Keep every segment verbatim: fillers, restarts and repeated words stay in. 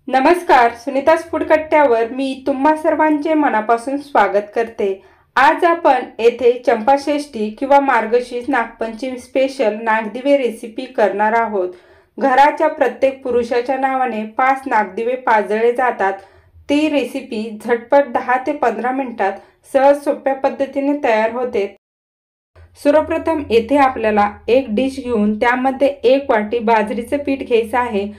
नमस्कार, सुनीताज फूड कट्ट्यावर मी तुम्हा सर्वांचे मनापासून स्वागत करते। आज आपण येथे चंपाषष्ठी किंवा मार्गशीर्ष नागपंचमी स्पेशल नागदिवे रेसिपी करणार आहोत। घराच्या प्रत्येक पुरुषाच्या नावाने पाच नागदिवे पाजळले जातात। ती रेसिपी झटपट दहा ते पंधरा मिनिटात सहज सोप्या पद्धतीने तयार होते। सर्वप्रथम येथे आपल्याला एक डिश घेऊन त्यामध्ये एक वाटी बाजरीचे पीठ घ्यायचे आहे।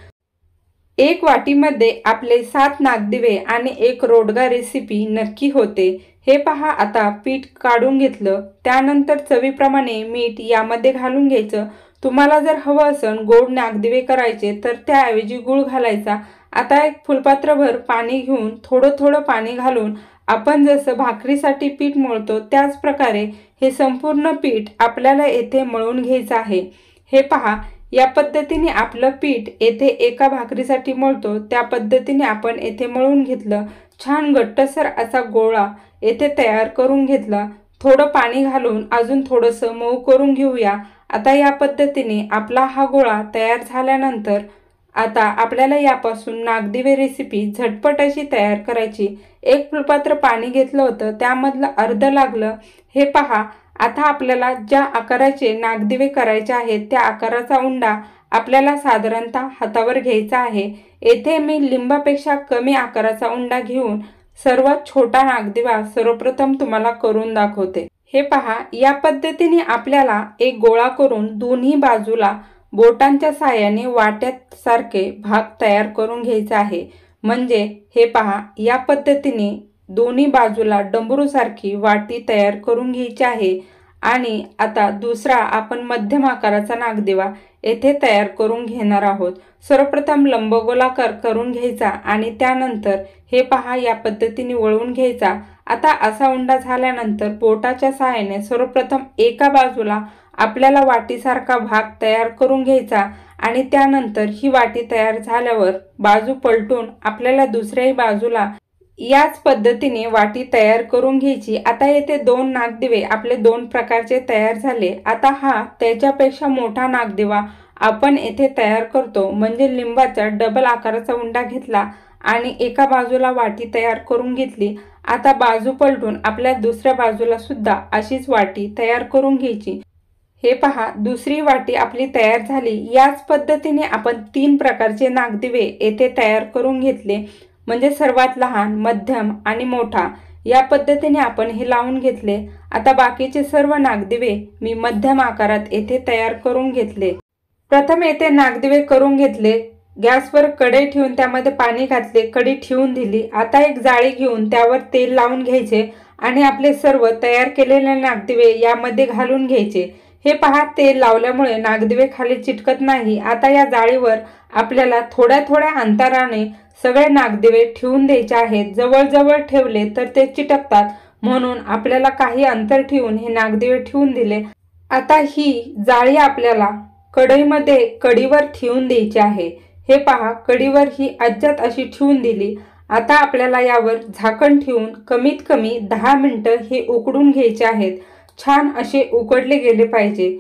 एक वाटीमध्ये आपले सात नागदिवे आणि एक रोडगा रेसिपी नक्की होते। हे पहा, आता पीठ काढून घेतलं, त्यानंतर चवीप्रमाणे मीठ यामध्ये घालून घ्यायचं। तुम्हाला जर हवं असेल गोड नागदिवे करायचे तर त्याऐवजी गूळ घालायचा। आता एक फुलपात्रभर पाणी घेऊन थोडं थोडं पाणी घालून आपण जसं भाकरीसाठी पीठ मळतो त्याच प्रकारे हे संपूर्ण पीठ आपल्याला येथे मळून घ्यायचं आहे। हे पहा, या पद्धतीने आपलं पीठ येथे एका भाकरीसाठी मळतो त्या पद्धतीने आपण येथे मळून घेतलं। छान घट्टसर असा गोळा येथे तयार करून घेतला। थोडं पाणी घालून अजून थोडंसं मऊ करून घेऊया। आता या पद्धतीने आपला हा गोळा तयार झाल्यानंतर आता आपल्याला यापासून नागदिवे रेसिपी झटपट अशी तयार करायची। एक फुलपात्र पाणी घेतलं होतं, त्यामधलं अर्ध लागलं। हे पहा, आता आपल्याला ज्या आकाराचे नागदिवे करायचे आहेत त्या आकाराचा उंडा आपल्याला साधारणतः हातावर घ्यायचा आहे। येथे मी लिंबापेक्षा कमी आकाराचा उंडा घेऊन सर्वात छोटा नागदिवा सर्वप्रथम तुम्हाला करून दाखवते। हे पहा, या पद्धतीने आपल्याला एक गोळा करून दोन्ही बाजूला बोटांच्या साहाय्याने वाट्यात सारखे भाग तयार करून घ्यायचे आहे। म्हणजे हे पहा, या पद्धतीने दोन्ही बाजूला डमरू सारखी वाटी तयार करून घ्यायची आहे। आणि आता दुसरा आपण मध्यम आकाराचा नागदिवा येथे तयार करून घेणार आहोत। सर्वप्रथम लंबगोलाकार करून घ्यायचा आणि त्यानंतर हे पहा या पद्धतीने वळवून घ्यायचा। आता असा उंडा झाल्यानंतर बोटाच्या सहाय्याने सर्वप्रथम एका बाजूला आपल्याला वाटीसारखा भाग तयार करून घ्यायचा आणि त्यानंतर ही वाटी तयार झाल्यावर बाजू पलटून आपल्याला दुसऱ्याही बाजूला याच पद्धतीने वाटी तयार करून घ्यायची। आता येथे दोन नागदिवे आपले दोन प्रकारचे तयार झाले। आता हा त्याच्यापेक्षा मोठा नागदिवा आपण येथे तयार करतो। म्हणजे लिंबाचा डबल आकाराचा उंडा घेतला आणि एका बाजूला वाटी तयार करून घेतली। आता बाजू पलटून आपल्या दुसऱ्या बाजूला सुद्धा अशीच वाटी तयार करून घ्यायची। हे पहा, दुसरी वाटी आपली तयार झाली। याच पद्धतीने आपण तीन प्रकारचे नागदिवे येथे तयार करून घेतले। म्हणजे सर्वात लहान, मध्यम आणि मोठा या पद्धतीने आपण हे लावून घेतले। आता बाकीचे सर्व नागदिवे मी मध्यम आकारात येथे तयार करून घेतले। प्रथम येथे नागदिवे करून घेतले। गॅसवर कढई ठेवून त्यामध्ये पाणी घातले, कढई ठेवून दिली। आता एक जाळी घेऊन त्यावर तेल लावून घ्यायचे आणि आपले सर्व तयार केलेले नागदिवे यामध्ये घालून घ्यायचे। हे पहा, तेल लावल्यामुळे नागदिवे खाली चिटकत नाही। आता या जाळीवर आपल्याला थोड्या थोड्या अंतराने सगळे नागदिवे ठेवून द्यायचे आहेत। जवळजवळ ठेवले तर ते चिटकतात, म्हणून आपल्याला काही अंतर ठेवून हे नागदिवे ठेवून दिले। आता ही जाळी आपल्याला कढईमध्ये कढीवर ठेवून द्यायची आहे। हे पहा, कढीवर ही अज्जात अशी ठेवून दिली। आता आपल्याला यावर झाकण ठेवून कमीत कमी दहा मिनिटं हे उकडून घ्यायचे आहेत। छान असे उकडले गेले पाहिजे।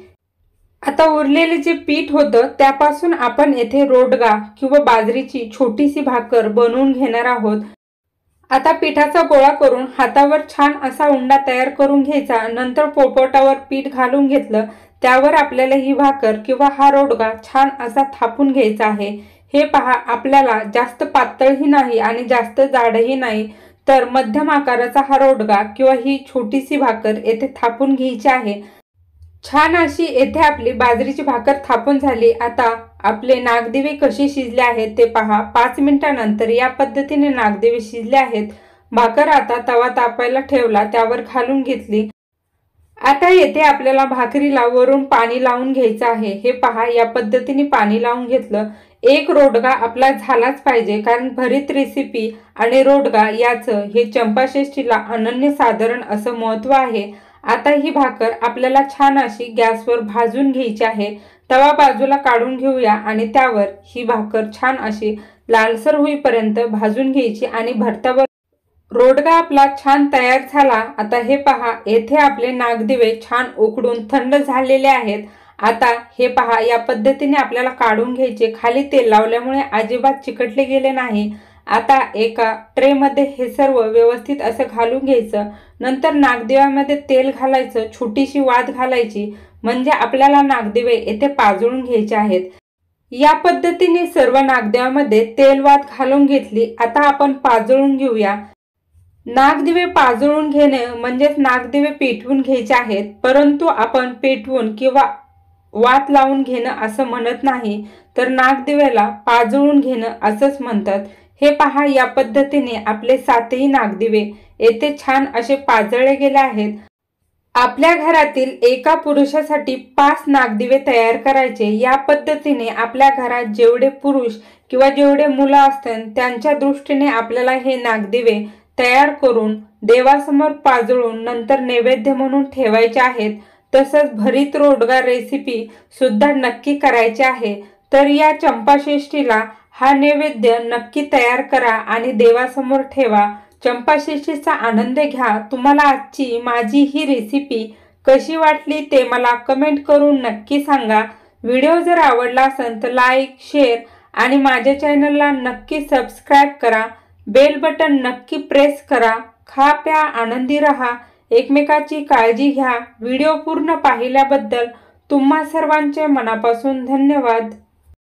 आता उरलेले जे पीठ होतं त्यापासून आपण येथे रोडगा किंवा बाजरीची छोटीशी भाकर बनवून घेणार आहोत। आता पिठाचा गोळा करून हातावर छान असा उंडा तयार करून घ्यायचा। नंतर पोळपाटावर पीठ घालून घेतलं, त्यावर आपल्याला ही भाकर किंवा हा रोडगा छान असा थापून घ्यायचा आहे। हे पहा, आपल्याला जास्त पातळही नाही आणि जास्त जाडही नाही, तर मध्यम आकाराचा हा रोडगा किंवा ही छोटीशी भाकर येथे थापून घ्यायची आहे। छान अशी येथे आपली बाजरीची भाकर थापून झाली। आता आपले नागदिवे कसे शिजले आहेत ते पहा। पाच मिनिटांनंतर या पद्धतीने नागदिवे शिजले आहेत। भाकर आता तवा तापायला ठेवला, त्यावर घालून घेतली। आता येथे आपल्याला भाकरीला वरून पाणी लावून घ्यायचं आहे। हे पहा, या पद्धतीने पाणी लावून घेतलं। एक रोडगा आपला झालाच पाहिजे, कारण भरीत रेसिपी आणि रोडगा याचं हे चंपाषष्ठीला अनन्यसाधारण असं महत्त्व आहे। आता ही भाकर आपल्याला छान अशी गॅसवर भाजून घ्यायची आहे। तवा बाजूला काढून घेऊया आणि त्यावर ही भाकर छान अशी लालसर होईपर्यंत भाजून घ्यायची आणि भरतावर रोडगा आपला छान तयार झाला। आता हे पहा, येथे आपले नागदिवे छान उकडून थंड झालेले आहेत आता हे पहा, या पद्धतीने आपल्याला काढून घ्यायचे। खाली तेल लावल्यामुळे अजिबात चिकटले गेले नाही। आता एका ट्रे मध्ये हे सर्व व्यवस्थित असं घालून घ्यायचं। नंतर नागदिव्यामध्ये तेल घालायचं, छोटीशी वात घालायची, म्हणजे आपल्याला नागदिवे येथे पाजळून घ्यायचे आहेत। या पद्धतीने सर्व नागदिव्यामध्ये तेल वात घालून घेतली। आता आपण पाजळून घेऊया। नागदिवे पाजळून घेणे म्हणजेच नागदिवे पेटवून घ्यायचे आहेत, परंतु आपण पेटवून किंवा वात लावून घेणं असं म्हणत नाही, तर नागदिव्याला पाजळून घेणं असंच म्हणतात। हे पहा, या पद्धतीने आपले सातही नागदिवे येथे छान असे पाजळले गेले आहेत। आपल्या घरातील एका पुरुषासाठी पाच नागदिवे तयार करायचे। या पद्धतीने आपल्या घरात जेवढे पुरुष किंवा जेवढे मुलं असतात त्यांच्या दृष्टीने आपल्याला हे नागदिवे तयार करून देवासमोर पाजळून नंतर नैवेद्य म्हणून ठेवायचे आहेत। तसंच भरीत रोडगा रेसिपी सुद्धा नक्की करायची आहे। तर या चंपाषष्ठीला हा नैवेद्य नक्की तयार करा आणि देवासमोर ठेवा। चंपाषष्ठीचा आनंद घ्या। तुम्हाला आजची माझी ही रेसिपी कशी वाटली ते मला कमेंट करून नक्की सांगा। व्हिडिओ जर आवडला असेल तर लाईक, शेअर आणि माझ्या चॅनलला नक्की सबस्क्राईब करा। बेल बटन नक्की प्रेस करा। खा प्या आनंदी रहा, एकमेकाची काळजी घ्या। व्हिडिओ पूर्ण पाहिल्याबद्दल तुम्हा सर्वांचे मनापासून धन्यवाद।